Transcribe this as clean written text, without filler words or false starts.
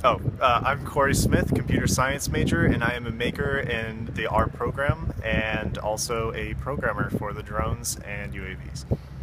I'm Corey Smith, computer science major, and I am a maker in the R program and also a programmer for the drones and UAVs.